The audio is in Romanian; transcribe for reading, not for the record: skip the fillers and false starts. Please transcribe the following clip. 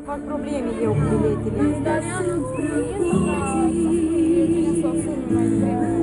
fac probleme eu cu biletele astea. Dar ea nu scrie, e bine să o sun mai devreme.